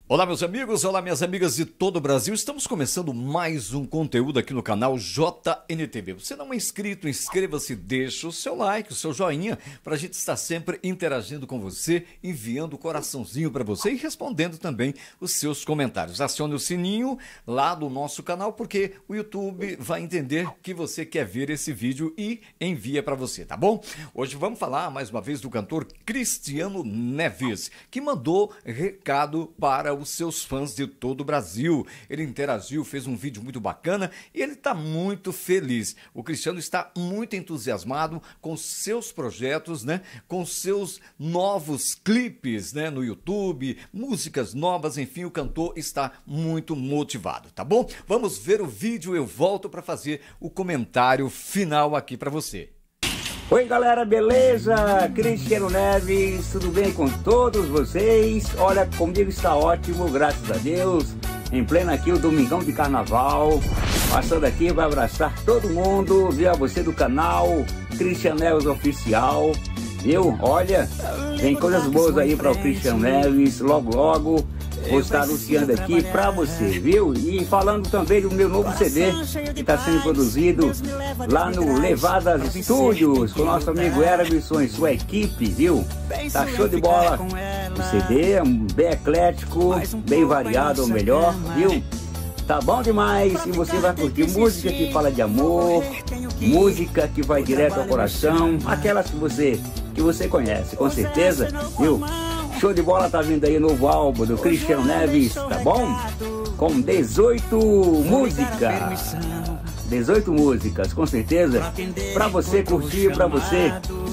Olá meus amigos, olá minhas amigas de todo o Brasil, estamos começando mais um conteúdo aqui no canal JNTV. Você não é inscrito, inscreva-se, deixa o seu like, o seu joinha, para a gente estar sempre interagindo com você, enviando o coraçãozinho para você e respondendo também os seus comentários. Acione o sininho lá do nosso canal, porque o YouTube vai entender que você quer ver esse vídeo e envia para você, tá bom? Hoje vamos falar mais uma vez do cantor Cristiano Neves, que mandou recado para os seus fãs de todo o Brasil. Ele interagiu, fez um vídeo muito bacana e ele está muito feliz. O Cristiano está muito entusiasmado com seus projetos, né? Com seus novos clipes, né? No YouTube, músicas novas, enfim, o cantor está muito motivado, tá bom? Vamos ver o vídeo, eu volto para fazer o comentário final aqui para você. Oi galera, beleza? Cristiano Neves, tudo bem com todos vocês? Olha, comigo está ótimo, graças a Deus. Em pleno aqui o domingão de carnaval. Passando aqui, vai abraçar todo mundo, viu? Você do canal Cristiano Neves Oficial, viu? Olha, tem coisas boas aí para o Cristiano Neves, logo logo vou estar anunciando aqui pra você, viu? E falando também do meu novo CD que está sendo produzido lá no Levadas Studios com nosso amigo Emerson e sua equipe, viu? Tá show de bola o CD, bem eclético, bem variado, ou melhor, viu? Tá bom demais e você vai curtir música que fala de amor, música que vai direto ao coração, aquelas que você conhece, com certeza, viu? Show de bola, tá vindo aí o novo álbum do Cristiano Neves, tá bom? Com 18 músicas. 18 músicas, com certeza, pra você curtir, pra você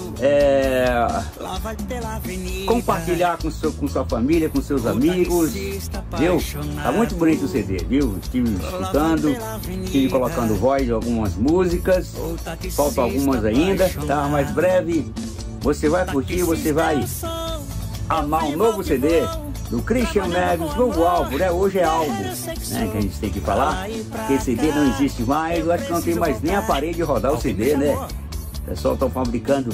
compartilhar com sua família, com seus amigos, viu? Tá muito bonito o CD, viu? Estive escutando, estive colocando voz em algumas músicas, faltam algumas ainda, tá? Mas breve você vai curtir, você vai amar um novo CD do Cristiano Neves, novo álbum, né? Hoje é álbum, né? Que a gente tem que falar, que esse CD não existe mais, eu acho que não tem mais nem aparelho de rodar o CD, né? O pessoal está fabricando,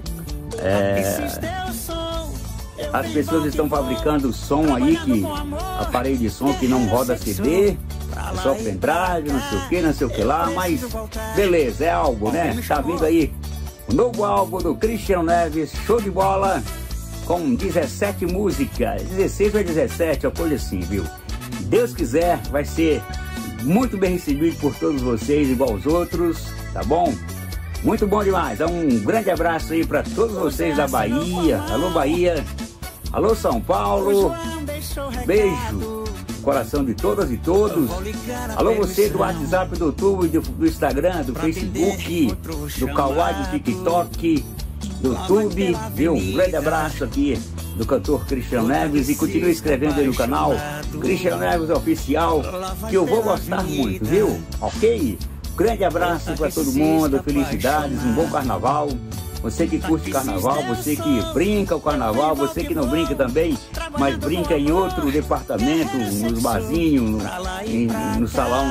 as pessoas estão fabricando som aí, aparelho de som que não roda CD, é só pendrive, não sei o que lá, mas beleza, é álbum, né? Tá vindo aí o novo álbum do Cristiano Neves, show de bola, com 17 músicas, 16 ou 17, uma coisa assim, viu? Se Deus quiser, vai ser muito bem recebido por todos vocês, igual os outros, tá bom? Muito bom demais. Um grande abraço aí para todos vocês da Bahia. Alô Bahia, alô São Paulo, beijo, coração de todas e todos. Alô você do WhatsApp, do YouTube, do Instagram, do Facebook, do Kawaii, do TikTok, do YouTube, viu? Um grande abraço aqui do cantor Cristiano Neves e continue escrevendo aí no canal Cristiano Neves Oficial, que eu vou gostar muito, viu? Ok? Grande abraço para todo mundo, felicidades, um bom carnaval. Você que curte carnaval, você que brinca o carnaval, você que não brinca também, mas brinca em outro departamento, nos barzinhos, no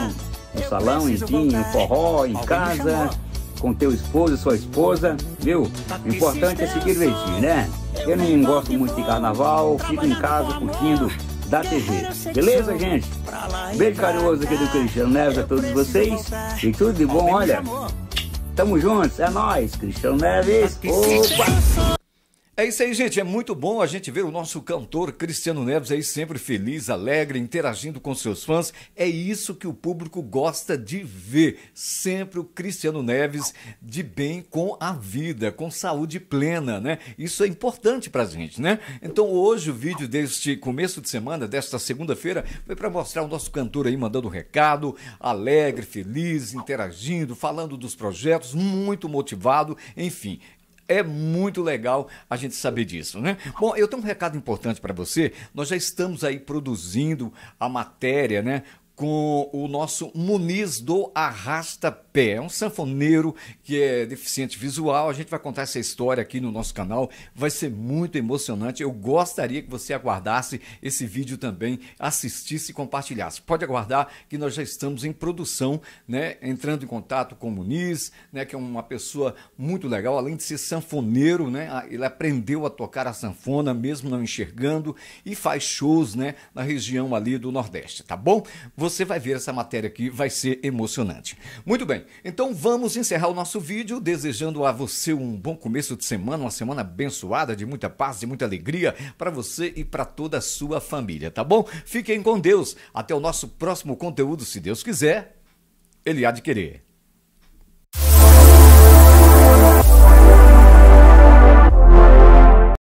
salão, enfim, no forró, em casa, com teu esposo, sua esposa, viu? O importante é se divertir, né? Eu não gosto muito de carnaval, fico em casa curtindo da TV. Beleza, gente? Beijo carinhoso aqui do Cristiano Neves a todos vocês. E tudo de bom, olha. Tamo juntos, é nóis, Cristiano Neves. Opa! É isso aí, gente, é muito bom a gente ver o nosso cantor Cristiano Neves aí sempre feliz, alegre, interagindo com seus fãs. É isso que o público gosta de ver, sempre o Cristiano Neves de bem com a vida, com saúde plena, né? Isso é importante pra gente, né? Então hoje o vídeo deste começo de semana, desta segunda-feira, foi para mostrar o nosso cantor aí mandando recado, alegre, feliz, interagindo, falando dos projetos, muito motivado, enfim. É muito legal a gente saber disso, né? Bom, eu tenho um recado importante para você. Nós já estamos aí produzindo a matéria, né? com o nosso Muniz do Arrasta-Pé. É um sanfoneiro que é deficiente visual. A gente vai contar essa história aqui no nosso canal. Vai ser muito emocionante. Eu gostaria que você aguardasse esse vídeo também, assistisse e compartilhasse. Pode aguardar que nós já estamos em produção, né? Entrando em contato com o Muniz, né? Que é uma pessoa muito legal, além de ser sanfoneiro, né? Ele aprendeu a tocar a sanfona, mesmo não enxergando, e faz shows, né? Na região ali do Nordeste, tá bom? Você vai ver essa matéria aqui, vai ser emocionante. Muito bem, então vamos encerrar o nosso vídeo, desejando a você um bom começo de semana, uma semana abençoada, de muita paz e muita alegria para você e para toda a sua família, tá bom? Fiquem com Deus, até o nosso próximo conteúdo, se Deus quiser, Ele há de querer.